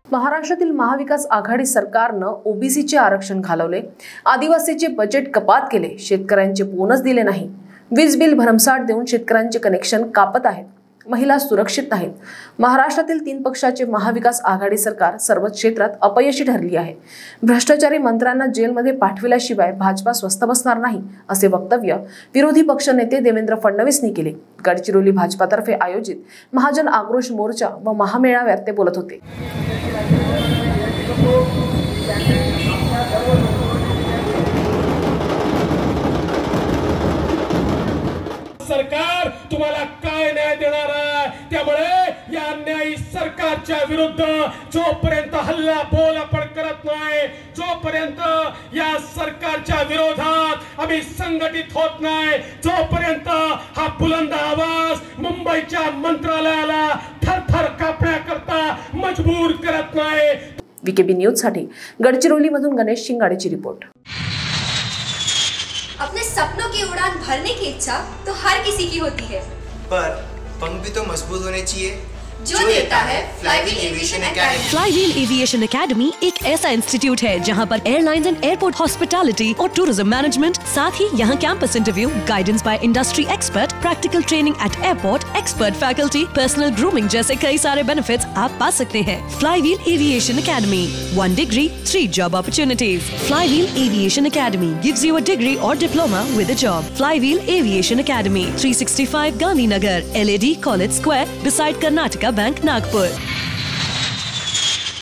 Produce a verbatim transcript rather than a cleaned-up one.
महाराष्ट्रातील महाविकास आघाडी सरकारनं ओबीसीचे आरक्षण घालवले, आदिवासीचे बजेट कपात केले, शेतकऱ्यांचे बोनस दिले नाही, वीज बिल भरमसाठ देऊन शेतकऱ्यांचे कनेक्शन कापत आहेत, महिला सुरक्षित नाहीत। महाराष्ट्रातील तीन पक्षाचे महाविकास आघाडी सरकार सर्वच क्षेत्रात अपयशी ठरली आहे। भ्रष्टाचारी मंत्र्यांना जेलमध्ये पाठविल्याशिवाय भाजपा स्वस्थ बसणार नाही, असे वक्तव्य विरोधी पक्षनेते देवेंद्र फडणवीसनी केले। गडचिरोली भाजपातर्फे आयोजित महाजन आक्रोश मोर्चा व महामेळाव्यात ते बोलत होते। सरकार तुम्हाला काय न्याय देणार आहे? त्यामुळे या अन्यायी सरकारच्या विरुद्ध जोपर्यंत हल्ला बोल आपण करत नाही, जोपर्यंत या सरकारच्या विरोधात आम्ही संघटित होत नाही, जोपर्यंत हा बुलंद आवाज मुंबईच्या मंत्रालयाला थरथर कापण्याकरता मजबूर करत नाही। वीकेबी न्यूज साठी गडचिरोली मधून गणेश शिंगाडेची रिपोर्ट। अपने सपनों की उड़ान भरने की इच्छा तो हर किसी की होती है, पर पंख भी तो मजबूत होने चाहिए, जो देता है Flywheel Aviation Academy. Flywheel Aviation Academy एक ऐसा इंस्टीट्यूट है जहां पर एयरलाइंस एंड एयरपोर्ट हॉस्पिटैलिटी और टूरिज्म मैनेजमेंट, साथ ही यहां campus interview, guidance by industry expert, practical training at airport, expert faculty, personal grooming जैसे कई सारे बेनिफिट्स आप पा सकते हैं। Flywheel Aviation Academy, one degree three job opportunities. Flywheel Aviation Academy gives you a degree और diploma with a job. Flywheel Aviation academy, three sixty five Gandhinagar, L A D College Square, beside Karnataka Bank, Nagpur.